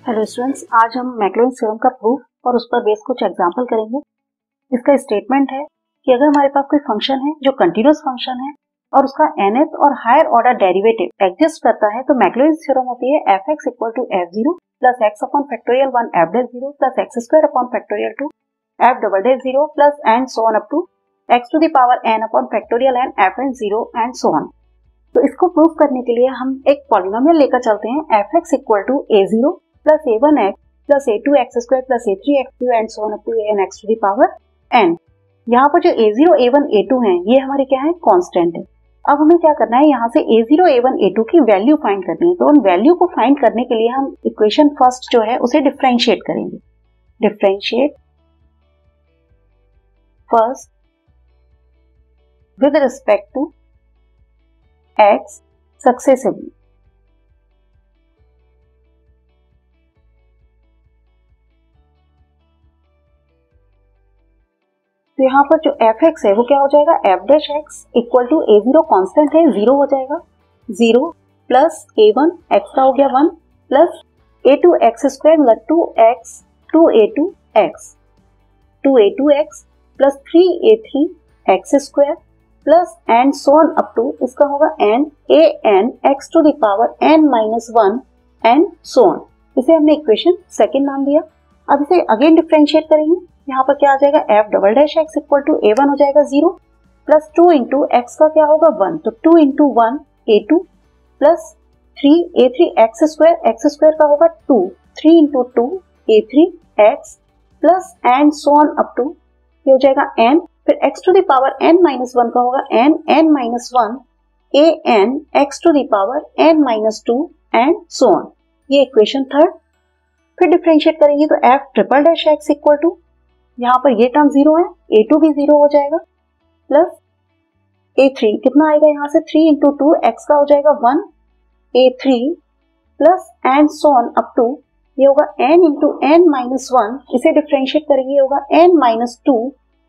Hello students, आज हम मैक्लॉरिन्स theorem का प्रूफ और उस पर बेस कुछ एग्जांपल करेंगे। इसका स्टेटमेंट है कि अगर हमारे पास कोई फंक्शन है जो कंटीन्यूअस फंक्शन है और उसका nth और हायर ऑर्डर डेरिवेटिव एग्जिस्ट करता है तो मैक्लॉरिन्स थ्योरम होती है fx equal to f0 plus x upon factorial 1 f dash 0 plus x square upon factorial 2 f double dash 0 plus and so on up to x to the power n upon factorial n f and 0 and so on. तो इसको prove करने के लिए हम एक polynomial लेकर चलते हैं fx equal to a0 plus a1x plus a2x square plus a3x and so on up to anx to the power n। यहाँ पर जो a0, a1, a2 हैं ये हमारे क्या है, कांस्टेंट है। अब हमें क्या करना है, यहाँ से a0, a1, a2 की वैल्यू फाइंड करनी है। तो उन वैल्यू को फाइंड करने के लिए हम इक्वेशन फर्स्ट जो है उसे डिफरेंशिएट करेंगे। Differentiate first with respect to x successively. तो यहाँ पर जो fx है वो क्या हो जाएगा, f dash x equal to a0 constant है 0 हो जाएगा, 0 प्लस a1 x का हो गया 1 प्लस a2 x स्क्वायर मतलब 2x 2a2x 2a2x plus 3a3 x square plus and so on up to इसका होगा n an x to the power n minus 1 and so on. इसे हमने equation second नाम दिया। अब इसे अगेन डिफरेंशिएट करेंगे। यहाँ पर क्या आ जाएगा, f double dash x equal to a1 हो जाएगा 0 प्लस 2 इंटू एक्स का क्या होगा 1, तो 2 into 1 a2 plus 3 a3 x square का होगा 2, 3 into 2 a3 x plus and so on up to ये हो जाएगा n, फिर x to the power n minus 1 का होगा n minus 1 an x to the power n minus 2 and so on. ये equation third. फिर डिफरेंशिएट करेंगे तो f triple dash x equal to, यहाँ पर ये टर्म 0 है, a2 भी 0 हो जाएगा प्लस a3 कितना आएगा, यहाँ से 3 इंटू 2 x का हो जाएगा 1 a3 plus and so on up to ये होगा n इंटू n माइनस 1, इसे डिफरेंशिएट करेंगे ये होगा n minus 2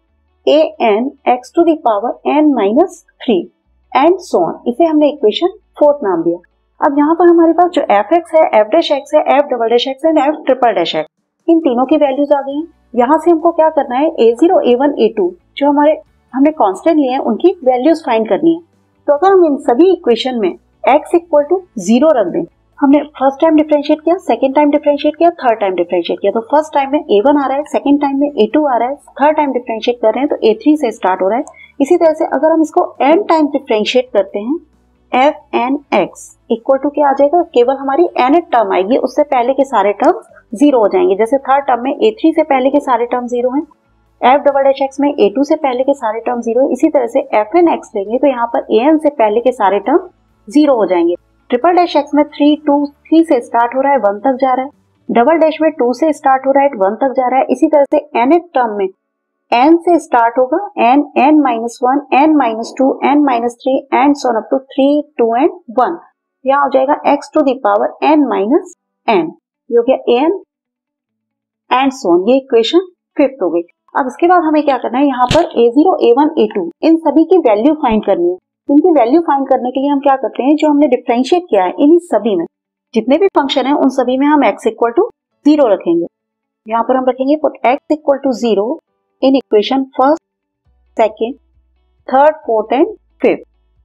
an x to the power n minus 3 and so on. इसे हमने इक्वेशन फोर्थ नाम दिया। अब यहाँ पर हमारे पास जो fx है, f डैश x है, f double dash x and f triple dash x, इन तीनों की वैल्यूज आ गई हैं। यहाँ से हमको क्या करना है, a0, a1, a2 जो हमने कांस्टेंट लिए हैं उनकी वैल्यूज फाइंड करनी है। तो अगर हम इन सभी इक्वेशन में x इक्वल टू 0 रख दें, हमने फर्स्ट टाइम डिफरेंशिएट किया, सेकंड टाइम डिफरेंशिएट किया, थर्ड टाइम डिफरेंशिएट किया, तो फर्स्ट टाइम में a1 आ रहा है, सेकंड टाइम में a2 आ रहा है, थर्ड टाइम डिफरेंशिएट कर रहे हैं तो a3 से स्टार्ट हो रहा है। इसी तरह से अगर हम इसको n टाइम डिफरेंशिएट करते हैं f n x equal to क्या आ जाएगा, केवल हमारी nth टर्म आएगी, उससे पहले के सारे टर्म 0 हो जाएंगे। जैसे थर्ड टर्म में a3 से पहले के सारे टर्म 0 हैं, f डबल डैश x में a2 से पहले के सारे टर्म 0 है। इसी तरह से f n x लेंगे तो यहाँ पर an से पहले के सारे टर्म 0 हो जाएंगे। ट्रिपल डैश x में 3 2 3 से स्टार्ट हो रहा है 1 तक जा रहा है, डबल डैश में 2 से स्टार्ट हो रहा है 1 तक जा रहा है। इसी तरह से nth टर्म में n से स्टार्ट होगा n minus 1 n minus 2 n minus 3 and so on up to 3 2 and 1। यहाँ हो जाएगा x to the power n minus n, ये हो गया an एंड सो ऑन। ये इक्वेशन फिफ्थ हो गई। अब इसके बाद हमें क्या करना है, यहाँ पर a0, a1, a2 इन सभी की वैल्यू फाइंड करनी है। इनकी वैल्यू फाइंड करने के लिए हम क्या करते हैं, जो हमने डिफरेंशिएट किया है इन सभी में जितने भी फंक्शन है उन सभी में हम x इक्वल टू 0 रखेंगे। यहाँ पर हम रखेंगे put x equal to 0 in equation first, second, third, fourth and fifth.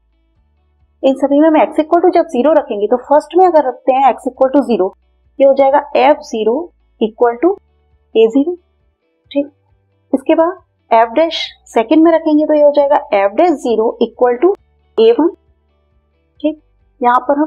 इन सभी में हम x इक्वल टू जब 0 रखेंगे तो फर्स्ट में अगर रखते हैं x इक्वल टू 0, ये हो जाएगा f0 इक्वल टू a0, ठीक। इसके बाद f डैश सेकेंड में रखेंगे तो ये हो जाएगा f dash 0 equal to a1, ठीक। यहाँ पर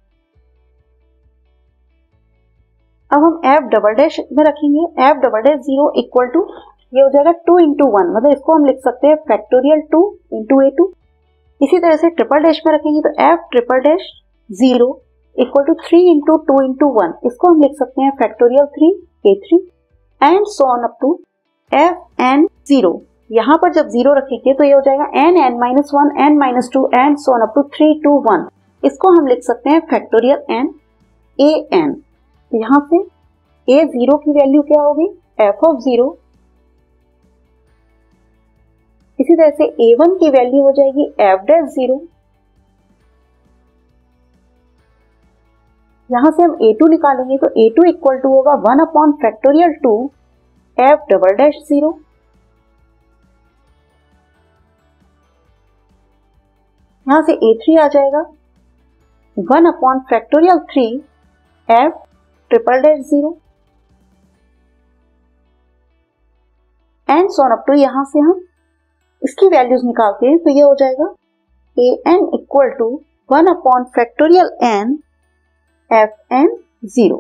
अब हम f डबल डैश में रखेंगे, f double dash 0 equal to ये हो जाएगा 2 इंटू 1, मतलब इसको हम लिख सकते हैं फैक्टोरियल 2 इंटू a2। इसी तरह से ट्रिपल डैश में रखेंगे तो f triple dash 0 equal to 3 into 2 into 1, इसको हम लिख सकते हैं factorial 3 a3 and so on up to f n 0। यहाँ पर जब 0 रखेंगे तो ये हो जाएगा n minus 1 n minus 2 and so on up to 3 2 1, इसको हम लिख सकते हैं फैक्टोरियल n a n। यहाँ से a0 की वैल्यू क्या होगी, f ऑफ 0। इसी तरह से a1 की वैल्यू हो जाएगी f डैश 0 यहां से हम a2 निकालेंगे तो a2 इक्वल टू होगा 1 upon factorial 2 f double dash 0। यहां से a3 आ जाएगा 1 upon factorial 3 f triple dash 0 and so on up to. यहां से हम इसकी वैल्यूज निकालते हैं तो ये हो जाएगा an equal to 1 upon factorial n fn 0।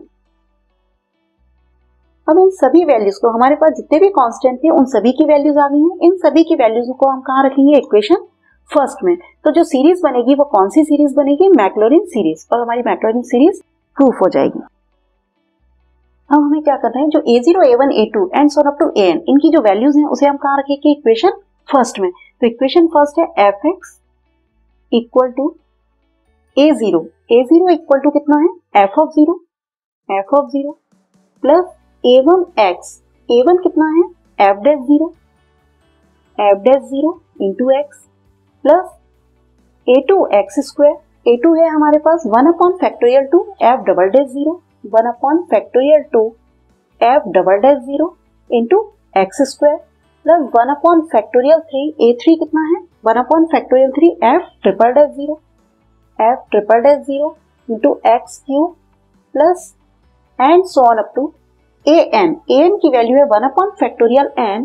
अब इन सभी वैल्यूज को, हमारे पास जितने भी कांस्टेंट थे उन सभी की वैल्यूज आ गई हैं। इन सभी की वैल्यूज को हम कहां रखेंगे? इक्वेशन फर्स्ट में। तो जो सीरीज बनेगी वो कौन सी सीरीज बनेगी? Maclaurin series. और हमारी मैक्लॉरिन सीरीज प्रूफ हो जाएगी। अब हमें क्या करना है, जो a0 a1 a2 and so up to an, इनकी जो वैल्यूज हैं उसे हम कहां रखेंगे? इक्वेशन फर्स्ट में। तो इक्वेशन फर्स्ट है fx equal to a0 equal to कितना है? f ऑफ 0 प्लस a1 कितना है? f dash 0 into x plus a2 x square. a2 है हमारे पास 1 upon factorial 2 f double dash 0, 1 upon factorial 2 f double dash 0 into x square plus 1 upon factorial 3 a3 कितना है? 1 upon factorial 3 f triple dash 0 into x cube plus and so on up to an की value है 1 upon factorial n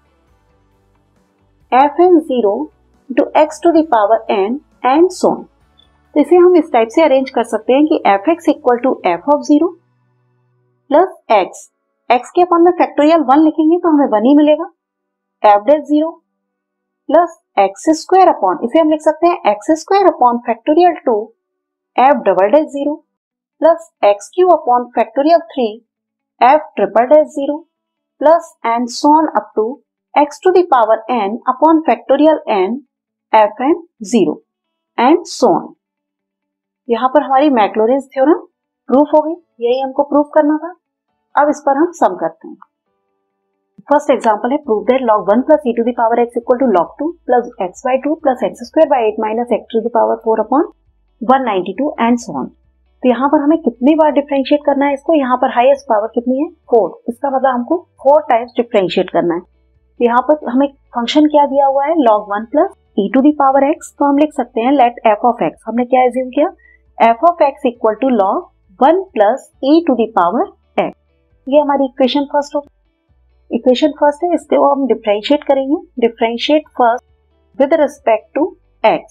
fn 0 into x to the power n and so on. तो इसे हम इस type से arrange कर सकते हैं कि fx equal to f of 0 plus x के अपॉन में फैक्टोरियल 1 लिखेंगे तो हमें 1 ही मिलेगा, f dash 0 plus x square upon, इसे हम लिख सकते हैं x square upon factorial 2 f double dash 0 plus x cube upon factorial 3 f triple dash 0 plus and so on up to x to the power n upon factorial n fn 0 and so on. यहां पर हमारी Maclaurin theorem proof हो गई। यही हमको proof करना था। अब इस पर हम सम करते हैं। फर्स्ट एग्जांपल है, prove that log 1 plus e to the power x equal to log 2 plus x by 2 plus x square by 8 minus x to the power 4 upon 192 and so on. तो यहाँ पर हमें कितनी बार differentiate करना है इसको? यहाँ पर हाईएस्ट पावर कितनी है? 4। इसका मतलब हमको 4 टाइम्स डिफरेंशिएट करना है। तो यहाँ पर हमें फंक्शन क्या दिया हुआ है? log 1 plus e to the power x। तो हम लिख सकते हैं लेट f ऑफ x, हमने क्या एज्यूम किया? f of x equal to log 1 plus e to the power x। ये हमारी इक्वेशन फर्स्ट हो। इक्वेशन फर्स्ट है, इसको हम डिफरेंशिएट करेंगे। Differentiate first with respect to x,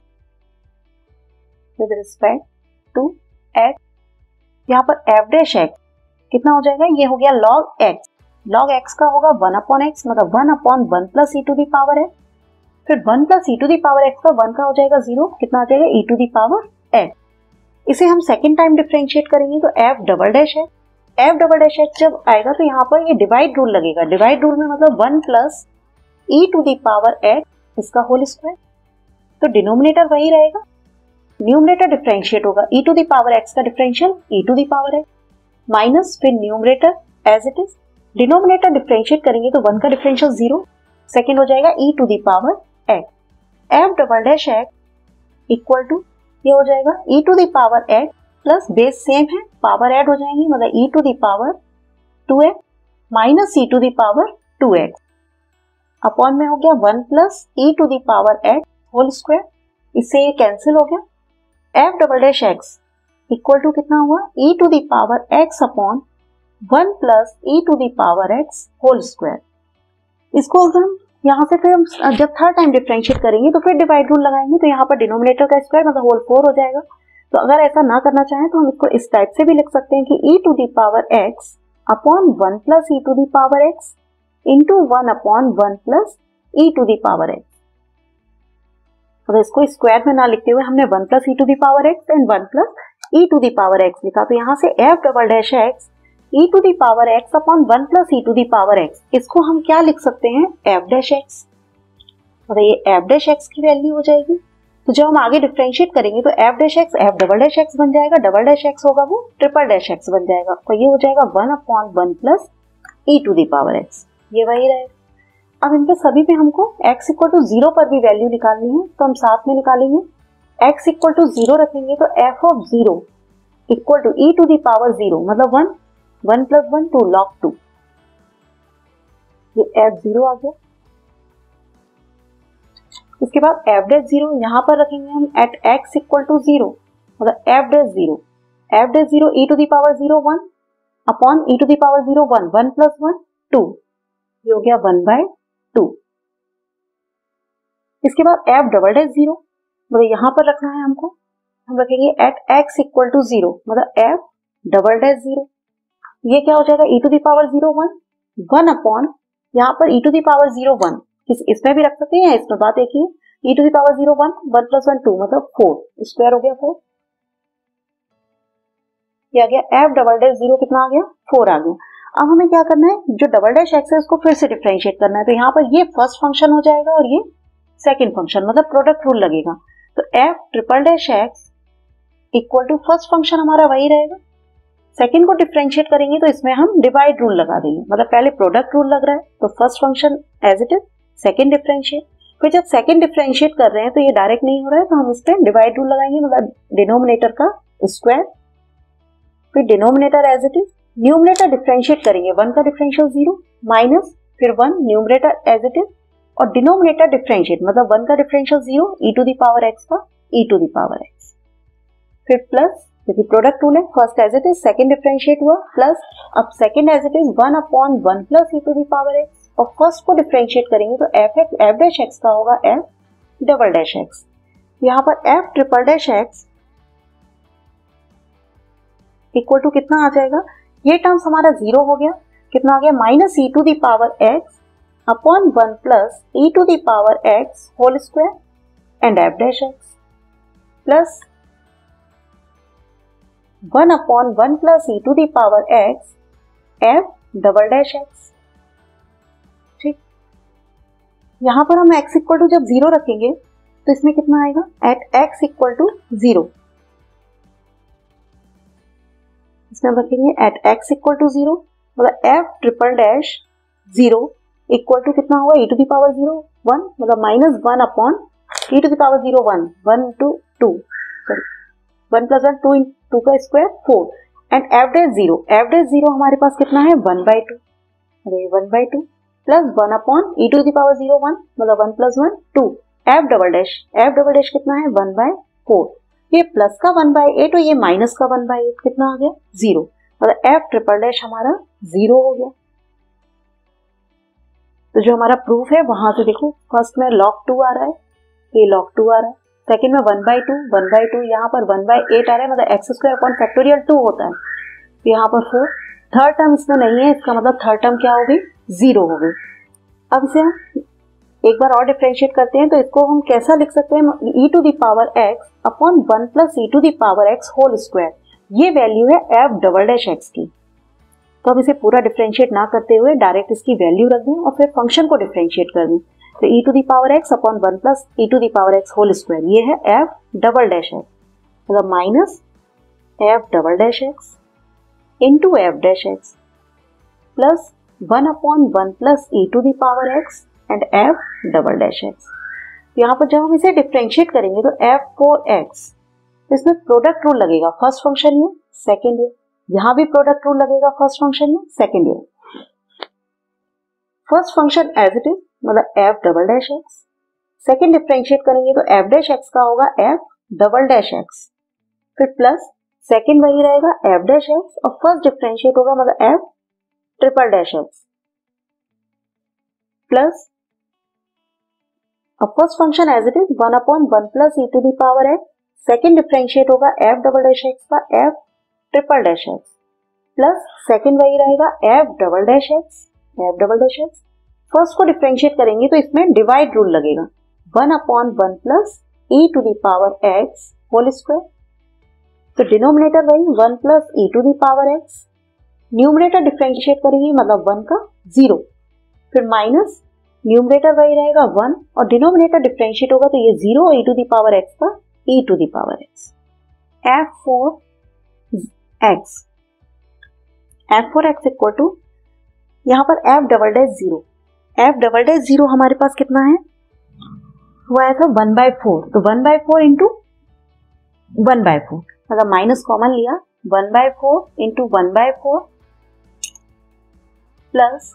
with respect to x। यहाँ पर f डैश x कितना हो जाएगा? ये हो गया log x। log x का होगा 1 अपॉन x, मतलब 1 upon 1 plus e to the power x। फिर 1 plus e to the power x का 1 का हो जाएगा 0, कितना आ जाएगा? e to the power x। इसे हम सेकेंड टाइम डिफरेंशिएट करेंगे तो f double dash x। f double dash x जब आएगा तो यहाँ पर ये डिवाइड रूल लगेगा। डिवाइड रूल में मतलब 1 plus e to the power x इसका होल स्क्वायर। तो डिनोमिनेटर वही रहेगा, न्यूमरेटर डिफरेंशिएट होगा। e to the power x का differential e to the power x माइनस फिर numerator as it is. Denominator differentiate करेंगे तो 1 का डिफरेंशियल 0, सेकेंड हो जाएगा e to the power x। f double dash x equal to ये हो जाएगा e to the power x plus base same है, पावर ऐड हो जाएंगी, मतलब e to the power 2x minus e to the power 2x upon में हो गया 1 plus e to the power x whole square. इससे ये कैंसिल हो गया। f double dash x equal to कितना हुआ? e to the power x upon 1 plus e to the power x whole square. इसको हम यहाँ से फिर हम जब थर्ड टाइम डिफरेंशिएट करेंगे तो फिर डिवाइड रूल लगाएंगे, तो यहाँ पर डिनोमिनेटर का स्क्वायर मतलब होल 4 हो जाएगा। तो अगर ऐसा ना करना चाहें तो हम इसको इस टाइप से भी लिख सकते हैं कि e to the power x upon 1 plus e to the power x into 1 upon 1 plus e to the power x। तो इसको स्क्वायर में ना लिखते हुए हमने 1 plus e to the power x and 1 plus e to the power x लिखा। तो यहाँ से f double dash x e to the power x upon 1 plus e to the power x, इसको हम क्या लिख सकते हैं? f dash x। और ये f डैश x की वैल्यू हो जाएगी। तो जब हम आगे डिफरेंशिएट करेंगे तो f dash x f double dash x बन जाएगा, डबल डैश x होगा वो ट्रिपल डैश x बन जाएगा। तो ये हो जाएगा 1 upon 1 plus e to the power x, ये वही रहेगा। अब इनके सभी पे हमको x इक्वल टू 0 पर भी वैल्यू निकालनी है, तो हम साथ में निकालेंगे। x इक्वल टू 0 रखेंगे तो f of 0 equal to e to the power 0 मतलब 1, 1 प्लस 1 2 log 2, ये f 0 आ गया। इसके बाद f डैश 0 यहां पर रखेंगे हम एट x इक्वल टू 0 मतलब f dash 0 e to the power 0 1 upon e to the power 0 1, 1 plus 1 2, ये हो गया 1/2। इसके बाद f डबल डैश 0 मतलब यहां पर रखना है हमको, हम रखेंगे एट x इक्वल टू 0 मतलब f डबल डैश 0, ये क्या हो जाएगा e to the power 0 1, 1 upon यहाँ पर ई टू द पावर 0 1, इसमें भी रख सकते हैं, इसमें बात एक ही है, e to the power 0 1, 1 plus 1 2 मतलब 4, स्क्वायर हो गया 4, ये आ गया f डबल डैश 0 कितना आ गया 4 आ गया। अब हमें क्या करना है, जो डबल डैश x है उसको फिर से डिफरेंशिएट करना है, तो यहाँ पर ये फर्स्ट फंक्शन हो जाएगा और ये सेकंड फंक्शन, मतलब प्रोडक्ट रूल लगेगा, तो f triple dash x equal to first function हमारा वही रहेगा, सेकंड को डिफरेंशिएट करेंगे तो इसमें हम डिवाइड रूल लगा देंगे, मतलब पहले प्रोडक्ट रूल लग रहा है तो first function as it is, second differentiate, फिर जब सेकंड डिफरेंशिएट कर रहे हैं तो ये डायरेक्ट नहीं हो रहा है तो हम इस पे डिवाइड रूल लगाएंगे, मतलब डिनोमिनेटर का स्क्वायर, फिर denominator as it is, numerator differentiate करेंगे, 1 का डिफरेंशियल 0 माइनस फिर 1 न्यूमरेटर एज इट इज, और डिनोमिनेटर डिफरेंशिएट मतलब 1 का differential 0 e to the power x का e to the power x, फिर प्लस क्योंकि प्रोडक्ट रूल है, first as it is, second differentiate हुआ प्लस, अब second as it is 1 upon 1 plus e to the power x, और first को differentiate करेंगे तो f डैश x का होगा f डबल डैश x, यहाँ पर f triple dash x equal to कितना आ जाएगा, ये टर्म्स हमारा 0 हो गया, कितना आ गया minus e to the power x upon 1 plus e to the power x whole square and f dash x plus 1 upon 1 plus e to the power x f double dash x। ठीक, यहां पर हम x equal to जब 0 रखेंगे तो इसमें कितना आएगा, एट x इक्वल टू 0, इसमें हम रखेंगे एट x इक्वल टू 0 मतलब f triple dash 0 equal to कितना होगा, ई टू द पावर 0 1 मतलब minus 1 upon e to the power 0 1, 1 to 2 sorry 1 plus 1 2 का स्क्वायर 4 एंड f डैश 0 हमारे पास कितना है 1/2, अरे 1/2 plus 1 upon e to the power 0 1 मतलब 1 प्लस 1 2, f डबल डैश कितना है 1/4, ये प्लस का 1/8 और ये माइनस का 1/8 कितना आ गया 0, मतलब f ट्रिपल डैश हमारा 0 हो गया। तो जो हमारा प्रूफ है वहां से देखो, फर्स्ट में log 2 आ रहा है, ये log 2 आ रहा है, सेकंड में 1/2 यहाँ पर 1/8 आ रहा है, मतलब x स्क्वायर अपॉन फैक्टोरियल 2 होता है, तो यहाँ पर 4, थर्ड टर्म इसमें नहीं है, इसका मतलब थर्ड टर्म क्या हो गई 0 हो गई। अब इसे हम एक बार और डिफरेंशिएट करते हैं, तो इसको हम कैसा लिख सकते हैं, e to the power x upon 1 plus e to the power x whole square, ये वैल्यू है f डबल डैश x की, तो अब इसे पूरा डिफरेंशिएट ना करते हुए डायरेक्ट इसकी वैल्यू रख दें और फिर फंक्शन को डिफरेंशिएट कर दें, तो e to the power x upon 1 plus e to the power x whole square, ये है f डबल डैश x, मतलब minus f double dash x into f dash x plus 1 upon 1 plus e to the power x and f double dash x। यहाँ पर जब हम इसे differentiate करेंगे तो f4x, इसमें प्रोडक्ट रूल लगेगा, फर्स्ट फंक्शन में सेकेंड ईयर, यहाँ भी प्रोडक्ट रूल लगेगा फर्स्ट फंक्शन में second year, first function as it is मतलब f double dash x, second differentiate करेंगे तो f डैश x का होगा f डबल डैश x, फिर प्लस सेकेंड वही रहेगा f डैश x और फर्स्ट डिफरेंशिएट होगा मतलब f triple dash x plus first function as it is 1 upon 1 plus e to the power x, second differentiate होगा f double dash x का f triple dash x plus second वही रहेगा f double dash x, first को differentiate करेंगे तो इसमें divide rule लगेगा, 1 upon 1 plus e to the power x whole square, तो डिनोमिनेटर वही 1 plus e to the power x, numerator differentiate करेंगे मतलब 1 का 0, फिर माइनस न्यूमरेटर वही रहेगा 1 और डिनोमिनेटर डिफरेंशिएट होगा तो ये 0 e to the power x का e to the power x, f4x equal to यहाँ पर f डबल डैश 0 हमारे पास कितना है, वो आया था 1/4, तो 1/4 इंटू 1/4 मतलब माइनस कॉमन लिया, 1/4 इंटू 1/4 प्लस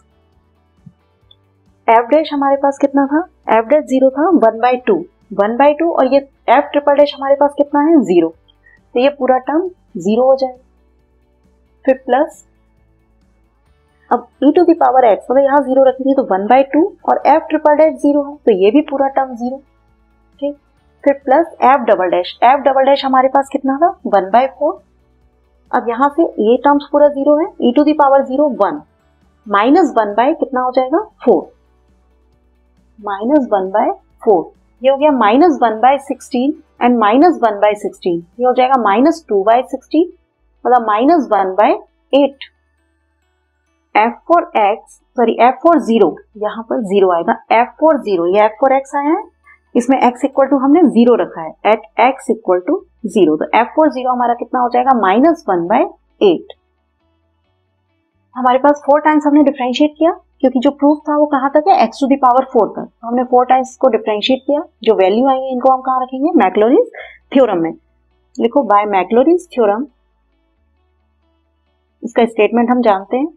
एफ डैश हमारे पास कितना था, एफ डैश 0 था 1/2 और ये एफ ट्रिपल डैश हमारे पास कितना है 0, तो ये पूरा टर्म 0 हो जाएगा। फिर प्लस अब e to the power x मतलब यहाँ 0 रखेंगे तो 1/2 और f ट्रिपल डैश 0 है तो ये भी पूरा टर्म 0, ठीक। फिर प्लस f डबल डैश हमारे पास कितना था 1/4। अब यहाँ से ये टर्म्स पूरा 0 है, e to the power 0 1 minus 1 by कितना हो जाएगा 4, माइनस 1/4 ये हो गया माइनस 1/16 एंड माइनस 1/16 ये हो जाएगा माइनस 2/16 मतलब माइनस 1/8। f4 यहाँ पर 0 आएगा, f4 ये f4x आया है, इसमें x इक्वल टू हमने 0 रखा है, एट x इक्वल टू 0, तो f4 हमारा कितना हो जाएगा माइनस 1/8। हमारे पास 4 टाइम्स हमने डिफरेंशिएट किया क्योंकि जो प्रूफ था वो कहा था कि x टू द पावर 4 था, तो हमने 4 टाइम्स को डिफरेंशिएट किया। जो वैल्यू आएंगे इनको हम कहाँ रखेंगे, मैक्लॉरिन्स थ्योरम में। लिखो बाय मैक्लॉरिन्स थ्योरम, इसका स्टेटमेंट हम जानते हैं।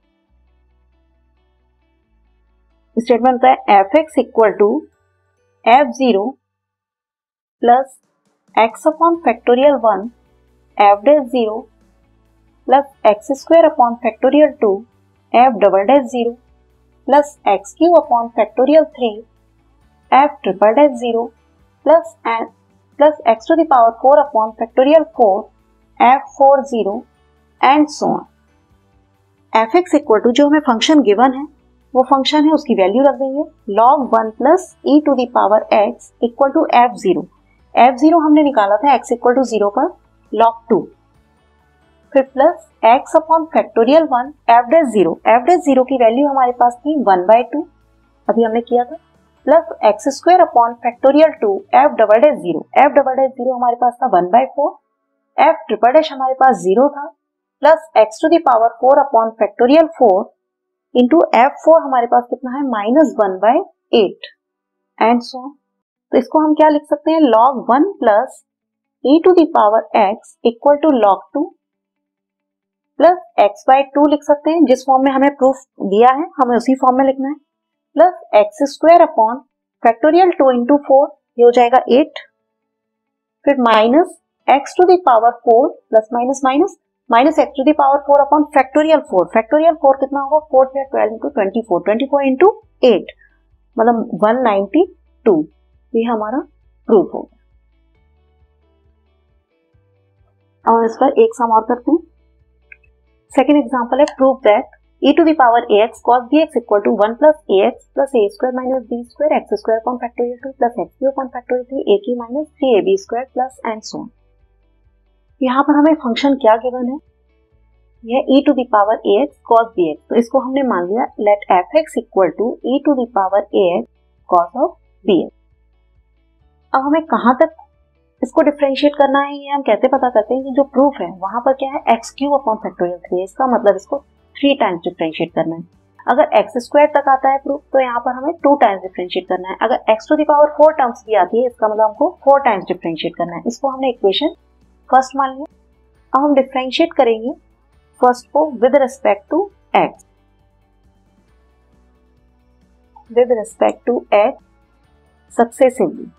स्टेटमेंट होता है f(x) equal to f(0) plus x upon factorial 1 f dash 0 plus x square upon factorial 2 f double dash 0 plus x cube upon factorial 3 f triple dash 0 plus x to the power 4 upon factorial 4 f40 and so on. f(x) equal to जो हमें function given है वो function है, उसकी value रख देंगे log 1 plus e to the power x equal to f0 हमने निकाला था x इक्वल टू 0 पर log 2, फिर plus x upon factorial 1 f dash 0 की वैल्यू हमारे पास थी 1/2 अभी हमने किया था, plus x square upon factorial 2 f double dash 0 हमारे पास था 1/4, f ट्रिपल डैश हमारे पास 0 था, plus x to the power 4 upon factorial 4 into f4 हमारे पास कितना है माइनस 1/8 एंड सो ऑन। तो इसको हम क्या लिख सकते हैं, log 1 plus e to the power x equal to log 2 plus x/2 लिख सकते हैं, जिस फॉर्म में हमें प्रूफ दिया है हमें उसी फॉर्म में लिखना है, plus x square upon factorial 2 into 4 ये हो जाएगा 8, फिर minus x to the power 4 plus minus x to the power 4 upon factorial 4 कितना होगा 4 से 12 इंटू 24 इंटू 8 मतलब 192, ये हमारा प्रूफ हो गया। और इस पर एक सम और करते हैं। सेकेंड एग्जांपल है, prove that e to the power ax cos bx equal to 1 plus ax plus a square minus b square x square upon factorial 2 plus x cube upon factorial 3 a cube minus 3ab square plus and so on. यहाँ पर हमें function क्या given है, यह e to the power ax cos bx, तो इसको हमने मान लिया let f(x) equal to e to the power ax cos of bx। अब हमें कहाँ तक इसको डिफरेंशिएट करना है ये हम कैसे पता करते हैं कि जो प्रूफ है वहां पर क्या है एक्स क्यूब अपॉन फैक्टोरियल 3, इसका मतलब इसको 3 टाइम्स डिफरेंशिएट करना है। अगर एक्स स्क्वायर तक आता है प्रूफ तो यहाँ पर हमें 2 टाइम्स डिफरेंशिएट करना है। अगर x to the power 4 terms भी आती है इसका मतलब हमको 4 टाइम्स डिफरेंशिएट करना है। इसको हमने इक्वेशन फर्स्ट मान लिया। अब हम डिफरेंशिएट करेंगे फर्स्ट को with respect to x, with respect to x successively.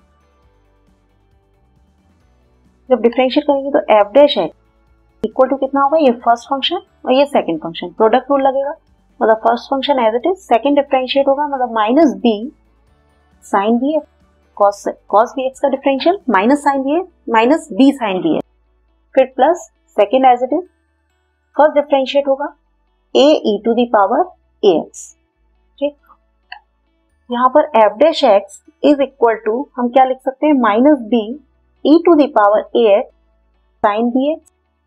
जब डिफरेंशिएट करेंगे तो f dash x equal to कितना होगा, ये फर्स्ट फंक्शन और ये सेकंड फंक्शन, प्रोडक्ट रूल लगेगा मतलब first function as it is, second differentiate होगा मतलब minus b sine b cos b x का differential minus sine b minus b sine b, फिर plus second as it is, first differentiate होगा a e to the power ax, ठीक। यहाँ पर f dash x is equal to हम क्या लिख सकते हैं minus b e to the power ax sin bx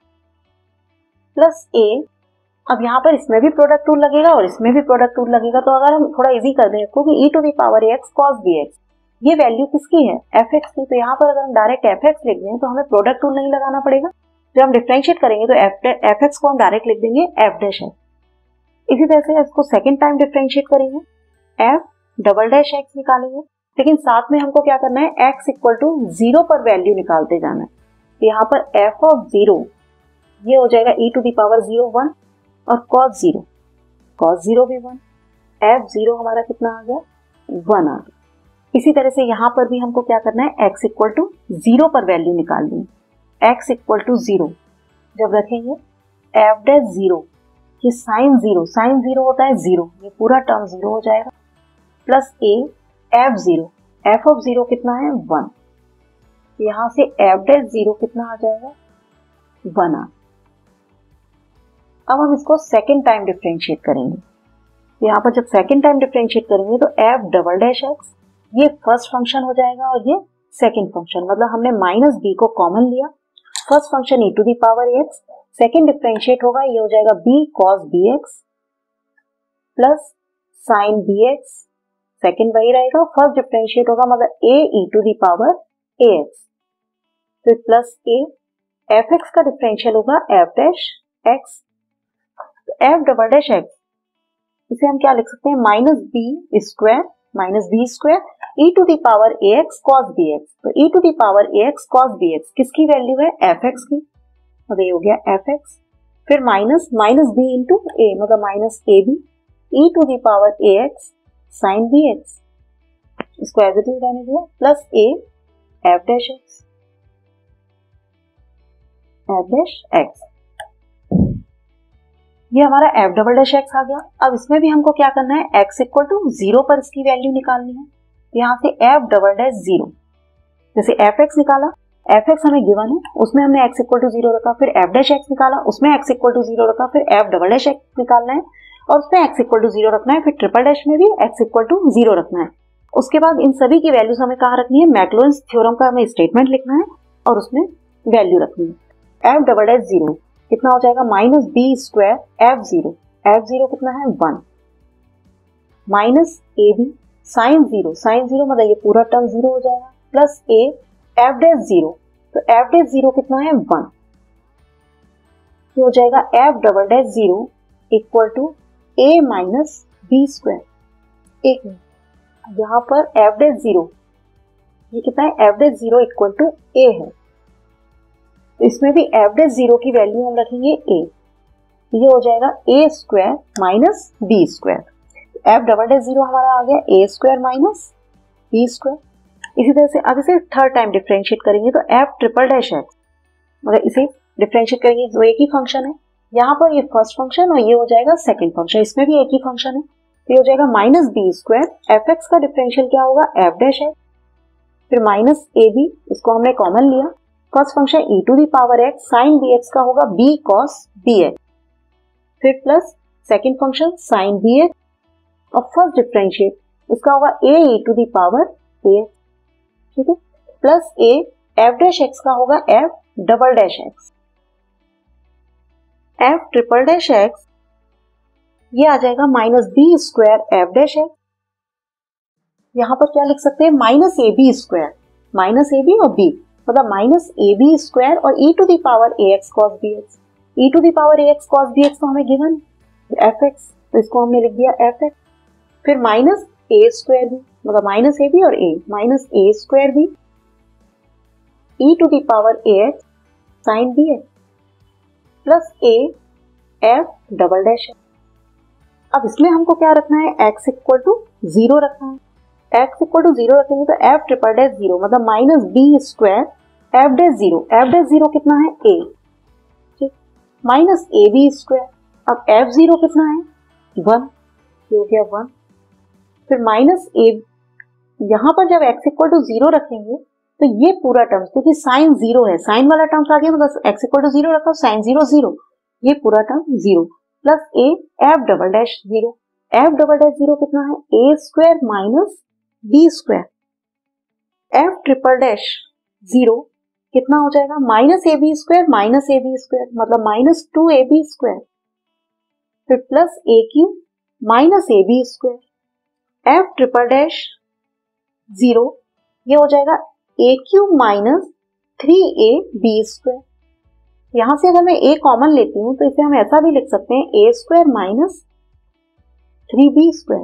plus a। अब यहाँ पर इसमें भी प्रोडक्ट रूल लगेगा और इसमें भी प्रोडक्ट रूल लगेगा, तो अगर हम थोड़ा इजी कर दें इसको कि e to the power ax cos bx, ये वैल्यू किसकी है f(x) की, तो यहाँ पर अगर हम डायरेक्ट f(x) लिख दें तो हमें प्रोडक्ट रूल नहीं लगाना पड़ेगा। जब हम डिफरेंशिएट करेंगे तो f(x) को हम डायरेक्ट लिख देंगे f डैश एक्स। इसी तरह से इसको सेकेंड टाइम डिफरेंशिएट करेंगे f डबल डैश एक्स निकालेंगे, लेकिन साथ में हमको क्या करना है x इक्वल टू 0 पर वैल्यू निकालते जाना है। तो यहाँ पर f(0) ये हो जाएगा e टू द पावर 0 1 और cos 0 भी 1, f0 हमारा कितना आ गया 1 आ गया। इसी तरह से यहां पर भी हमको क्या करना है, x इक्वल टू 0 पर वैल्यू निकालनी है। x इक्वल टू 0 जब रखेंगे f डैश 0, ये साइन 0 होता है 0, ये पूरा टर्म 0 हो जाएगा, plus a f0, f of 0 कितना है 1, यहां से f डैश 0 कितना आ जाएगा 1 आ। अब हम इसको सेकेंड टाइम डिफरेंशिएट करेंगे। यहाँ पर जब सेकेंड टाइम डिफरेंशिएट करेंगे तो f डबल डैश x ये फर्स्ट फंक्शन हो जाएगा और ये सेकेंड फंक्शन, मतलब हमने माइनस b को कॉमन लिया, first function e to the power x, second differentiate होगा, ये हो जाएगा b cos bx plus sine bx, second वही रहेगा, फर्स्ट डिफरेंशिएट होगा मतलब a e to the power ax, फिर प्लस a, fx का डिफरेंशियल होगा f dash x, f double dash x इसे हम क्या लिख सकते हैं, minus b square e to the power ax cos bx, तो e to the power ax cos bx किसकी वैल्यू है fx की, मतलब ये हो गया fx, फिर माइनस b इंटू a मतलब minus ab e to the power ax sin bx, इसको एज इट इज रहने दिया, plus a f dash x, ये हमारा f डबल डैश x आ गया। अब इसमें भी हमको क्या करना है, x इक्वल टू 0 पर इसकी वैल्यू निकालनी है, यहाँ से f डबल डैश 0, जैसे fx निकाला, fx हमें गिवन है, उसमें हमने x इक्वल टू 0 रखा, फिर f डैश x निकाला, उसमें x इक्वल टू 0 रखा, फिर f डबल डैश x निकालना है और उसमें x इक्वल टू 0 रखना है, फिर ट्रिपल डैश में भी x इक्वल टू 0 रखना है। उसके बाद इन सभी की वैल्यूज हमें कहाँ रखनी है, मैक्लॉरेंस थ्योरम का हमें स्टेटमेंट लिखना है और उसमें वैल्यू रखनी है। f डबल डैश 0 कितना हो जाएगा, माइनस बी स्क्वायर f0 कितना है 1, माइनस ए बी साइन 0 मतलब ये पूरा टर्म 0 हो जाएगा, प्लस a f डैश 0, तो f डैश 0 कितना है 1, ये हो जाएगा f double dash 0 equal to a minus b square. एक यहाँ पर f डैश 0 ये कितना है, f dash 0 equal to a है, इसमें भी f डैश 0 की वैल्यू हम रखेंगे a, ये हो जाएगा a square minus b square, f double dash 0 हमारा आ गया a square minus b square. इसी तरह से अब इसे थर्ड टाइम डिफरेंशिएट करेंगे तो f ट्रिपल डैश x, मतलब इसे डिफरेंशिएट करेंगे तो एक ही फंक्शन है, यहाँ पर ये फर्स्ट फंक्शन और ये हो जाएगा सेकेंड फंक्शन, इसमें भी एक ही फंक्शन है, तो ये हो जाएगा माइनस बी स्क्वायर, fx का डिफरेंशियल क्या होगा f डैश x, फिर माइनस ab, इसको हमने कॉमन लिया, first function e to the power x sine bx का होगा b cos bx, फिर plus second function sine bx और फर्स्ट डिफरेंशिएट इसका होगा a e to the power ax, ठीक है, plus a f dash x का होगा f double dash x, f triple dash x ये आ जाएगा minus b square f dash x, यहां पर क्या लिख सकते हैं, minus a b square, minus a b और b मतलब माइनस ए बी स्क्वायर और e to the power ax cos bx, e to the power ax cos bx तो हमें गिवन fx, तो इसको हमने लिख दिया fx, फिर माइनस a स्क्वायर भी मतलब माइनस ए बी और a, माइनस a स्क्वायर भी e to the power ax sin bx plus a f double dash. अब इसमें हमको क्या रखना है, x इक्वल टू 0 रखना है, x इक्वल टू 0 रखेंगे तो f ट्रिपल डैश 0 मतलब minus b square f dash 0 कितना है a, ठीक, माइनस ए बी स्क्वायर, अब f0 कितना है 1, ये हो गया 1, फिर माइनस a, यहाँ पर जब x इक्वल टू 0 रखेंगे तो ये पूरा टर्म, क्योंकि साइन 0 है, साइन वाला टर्म आ गया मतलब x इक्वल टू 0 रखा, साइन 0 ये पूरा term 0, plus a f double dash 0, f double dash 0 कितना है a square minus b square, f triple dash 0 कितना हो जाएगा, माइनस ए बी स्क्वायर मतलब माइनस 2ab स्क्वायर, फिर plus a cube minus a b square, f triple dash 0 ये हो जाएगा a cube minus 3ab square, यहां से अगर मैं a कॉमन लेती हूं तो इसे हम ऐसा भी लिख सकते हैं a square minus 3b square,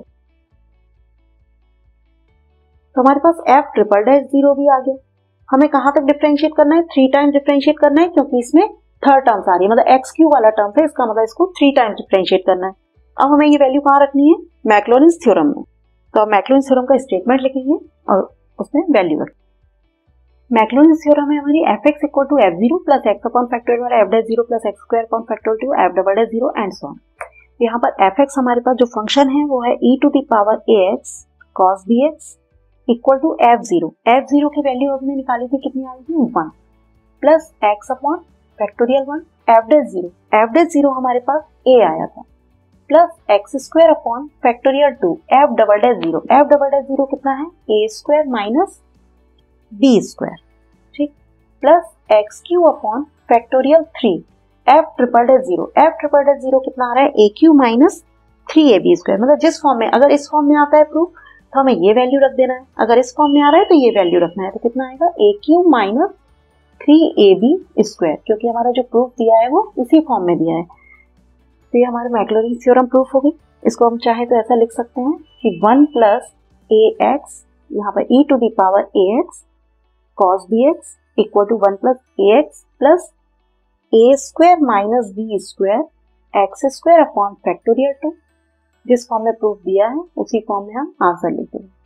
तो हमारे पास f ट्रिपल डैश 0 भी आ गया। हमें कहां तक डिफरेंशिएट करना है, 3 टाइम डिफरेंशिएट करना है क्योंकि इसमें थर्ड टर्म्स आ रही है, मतलब एक्स क्यू वाला टर्म है, इसका मतलब इसको 3 टाइम्स डिफरेंशिएट करना है। अब हमें ये वैल्यू कहाँ रखनी है, मैक्लॉरिन्स थ्योरम में। तो अब मैक्लॉरिन्स थ्योरम का स्टेटमेंट लिखेंगे और उसमें वैल्यू रखेंगे। मैक्लॉरिन्स थ्योरम है हमारी fx equal to f0 plus x upon factorial वाला f dash 0 plus x square upon factorial two f double dash 0 and so on. यहाँ पर fx हमारे पास जो फंक्शन है वो है e to the power ax cos bx equal to f0। f0 की value हमने निकाली थी, कितनी आई थी 1 plus x upon factorial 1 f dash 0 हमारे पास a आया था plus x square upon factorial 2 f double dash 0 कितना है a square minus b square, ठीक, plus x cube upon factorial 3 f triple dash 0 कितना आ रहा है a Q minus 3ab square. मतलब जिस फॉर्म में, अगर इस फॉर्म में आता है प्रूफ तो हमें ये वैल्यू रख देना है, अगर इस फॉर्म में आ रहा है तो ये वैल्यू रखना है। तो कितना आएगा a Q minus 3ab square, क्योंकि हमारा जो प्रूफ दिया है वो इसी फॉर्म में दिया है। तो ये हमारे मैक्लॉरिन्स थ्योरम प्रूफ हो गई। इसको हम चाहे तो ऐसा लिख सकते हैं कि 1 प्लस ax, यहाँ पर e to the power ax cos bx equal to 1 plus ax plus a square minus b square x square upon factorial 2। जिस फॉर्म में प्रूफ दिया है उसी फॉर्म में हम आंसर लिखते हैं,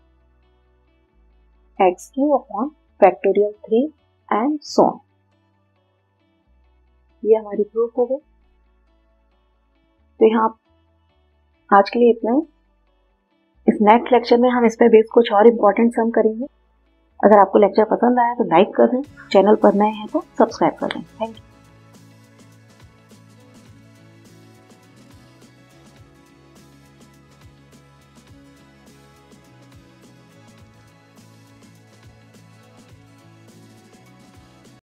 x cube upon factorial 3 and so on. ये हमारी प्रूफ हो गई। तो यहाँ आज के लिए इतना ही। इस नेक्स्ट लेक्चर में हम इस पे बेस कुछ और इम्पोर्टेंट सम करेंगे। अगर आपको लेक्चर पसंद आया तो लाइक कर दें, चैनल पर नए हैं तो सब्सक्राइब कर दें। Thank you.